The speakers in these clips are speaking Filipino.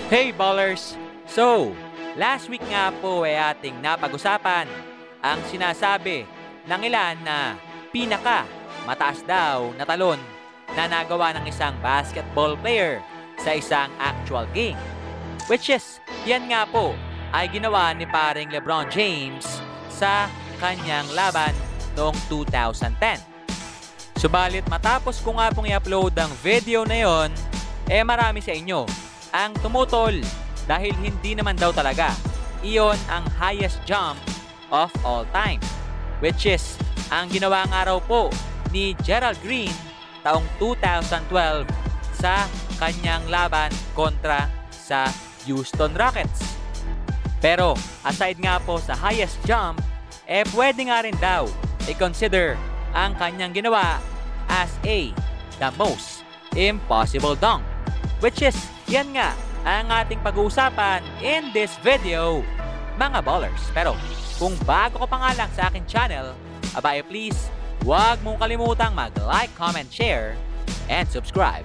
Hey ballers! So, last week nga po ay ating napag-usapan ang sinasabi ng ilan na mataas daw na talon na nagawa ng isang basketball player sa isang actual game. Which is, yan nga po ay ginawa ni paring LeBron James sa kanyang laban noong 2010. Subalit matapos ko nga pong i-upload ang video na yon, marami sa inyo ang tumutol dahil hindi naman daw talaga iyon ang highest jump of all time, which is ang ginawa nga raw po ni Gerald taong 2012 sa kanyang laban kontra sa Houston Rockets. Pero aside nga po sa highest jump, pwede nga rin daw i-consider ang kanyang ginawa as the most impossible dunk, which is yan nga ang ating pag-uusapan in this video, mga ballers. Pero kung bago ka pa nga lang sa aking channel, please huwag mong kalimutang mag-like, comment, share, and subscribe.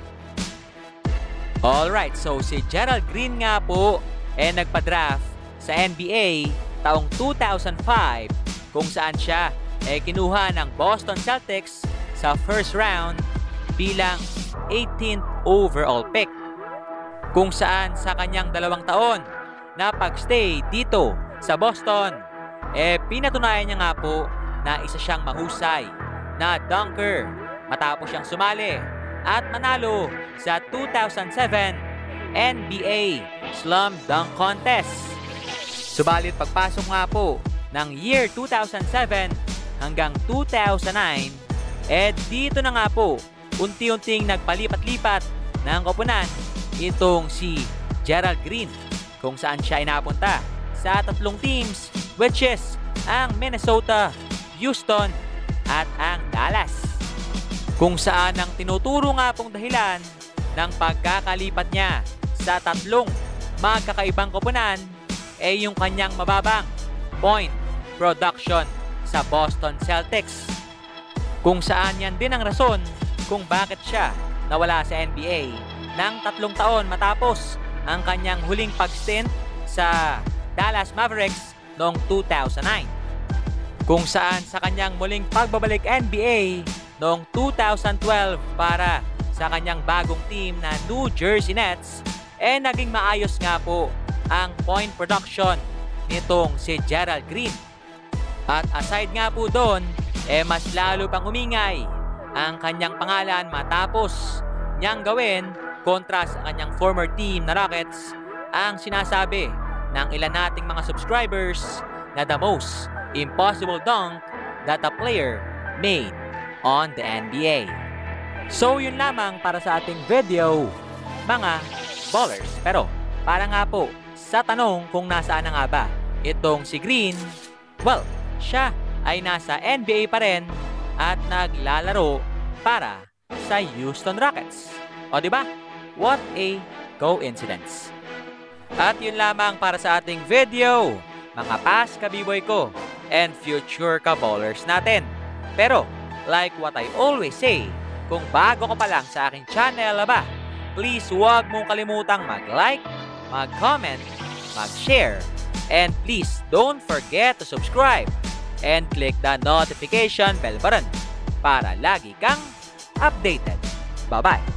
Alright, so si Gerald nga po nagpa-draft sa NBA taong 2005 kung saan siya kinuha ng Boston Celtics sa first round bilang 18th overall pick. Kung saan sa kanyang 2 taon na pagstay dito sa Boston, pinatunayan niya nga po na isa siyang mahusay na dunker matapos siyang sumali at manalo sa 2007 NBA Slam Dunk Contest. Subalit pagpasok nga po ng year 2007 hanggang 2009, dito na nga po unti-unting nagpalipat-lipat ng koponan itong si Gerald kung saan siya ay napunta sa 3 teams, which is ang Minnesota, Houston at ang Dallas. Kung saan ang tinuturo nga pong dahilan ng pagkakalipat niya sa 3 magkakaibang koponan yung kanyang mababang point production sa Boston Celtics. Kung saan yan din ang rason kung bakit siya nawala sa NBA ng 3 taon matapos ang kanyang huling pag-stint sa Dallas Mavericks noong 2009. Kung saan sa kanyang muling pagbabalik NBA noong 2012 para sa kanyang bagong team na New Jersey Nets, naging maayos nga po ang point production nitong si Gerald At aside nga po doon, mas lalo pang umingay ang kanyang pangalan matapos niyang gawin kontra sa kanyang former team na Rockets ang sinasabi ng ilan nating mga subscribers na the most impossible dunk that a player made on the NBA. So yun lamang para sa ating video, mga ballers. Pero para nga po sa tanong kung nasaan na nga ba itong si well, siya ay nasa NBA pa rin at naglalaro para sa Houston Rockets. O diba? What a coincidence. At yun lamang para sa ating video, mga past ka-b-boy ko and future ka-ballers natin. Pero, like what I always say, kung bago ka pa lang sa aking channel, please huwag mong kalimutang mag-like, mag-comment, mag-share, and please don't forget to subscribe and click the notification bell button para lagi kang updated. Bye-bye!